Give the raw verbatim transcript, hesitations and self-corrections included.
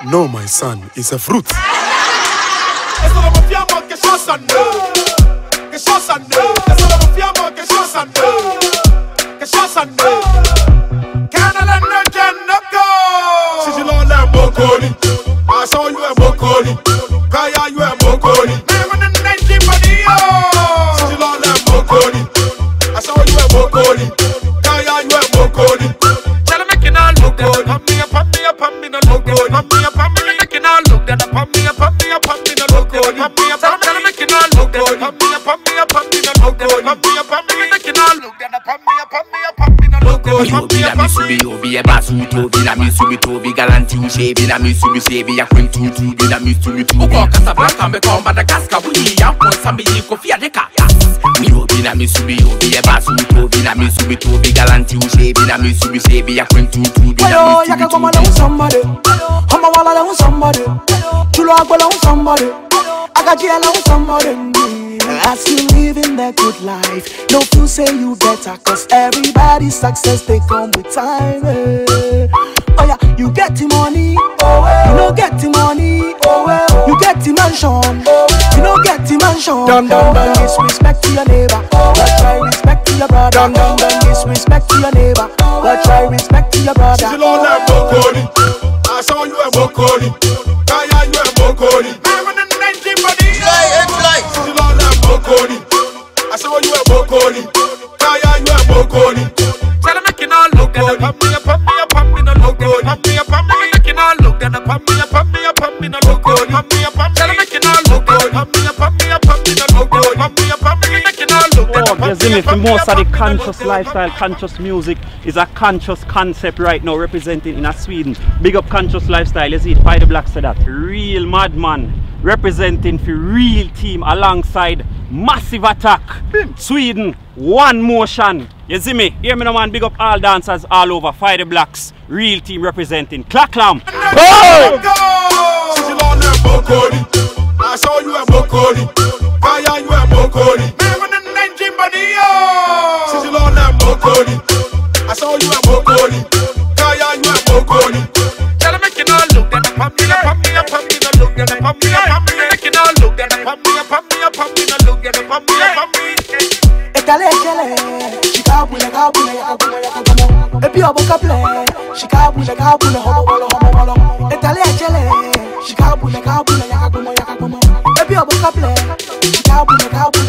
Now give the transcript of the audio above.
No, my son, it's a fruit. I saw you a Mokoli, Kaya you a Mokoli. Never the nineteen body, oh. Since you lost that Mokoli, I saw you a Mokoli, Kaya you a Mokoli. Tell me can I look good? Pump me up, pump me up, pump me no look good. Pump me up, pump me up, can I look good? Pump me up, pump me up, pump me no look good. Pump me up, tell me can I look good? Pump me up, pump me up, pump me no look good. Pump me up, pump me up, can I look good? Pump me up, pump me up, pump me no look good. Pump me up, pump me up. Via Basuto, Villa Missubito, Vigalanti, Villa Missubi, Via Quintu, Villa Missubi, Ugo, Casablanca, Becom, Madagascar, we have one Sambi, Kofia de Cayas. Villa Missubi, Via Basuto, Villa Missubito, Vigalanti, Villa Missubi, Via Quintu, Villa Missubi. Somebody, I'm a walla on somebody, to log on somebody, I got jail on somebody. As you living that good life, no fool say you better, cause everybody's success they come with time. Eh. Oh yeah, you get the money, oh well. You don't get the money, oh well. You get the mansion, oh well. You don't get the mansion. Dun dun dun, disrespect to your neighbor, oh well. Try respect to your brother. Dun dun dun, disrespect to your neighbor, oh well. Try respect to your brother. Since you lost that Mokoli, I saw you a Mokoli, Kaya you a Mokoli. Never the nineteen body, since you lost that Mokoli, I saw you a Mokoli, Kaya you a Mokoli. Tell me can I look good? Pump me up, pump me up, pump me no look good. Pump me up, pump me up, can I look good? Pump me up, pump me up, pump me no look good. Pump me up, pump me up, can I look good? Pump me up, pump me up, pump me no look good. Pump me up, pump me up, can I look good? Oh, Yazimi, for most of the conscious lifestyle, conscious music is a conscious concept right now representing in a Sweden. Big up conscious lifestyle, you see it, Fight the Blacks to that. Real madman representing for real team alongside Massive Attack. Sweden, one motion. You see me? Hear me no man, big up all dancers all over. Fight the Blacks, real team representing. Clacklam. Hey! Since you lost that Mokoli, I saw you a Mokoli, Kaya you a Mokoli. Never the nineteen body, oh. Since you lost that Mokoli, I saw you a Mokoli, Kaya you a Mokoli. Tell me can I look at the pump me up, pump me up, pump me no look at the pump me up, pump me up, can I look at the pump me up, pump me up, pump me no look at the pump me up, pump me. Shikabule kabule yakabule yakabule. Epi oboka play. Shikabule kabule homo wolo homo wolo. Etale chele. Shikabule kabule yakabule yakabule. Epi oboka play. Shikabule kabule.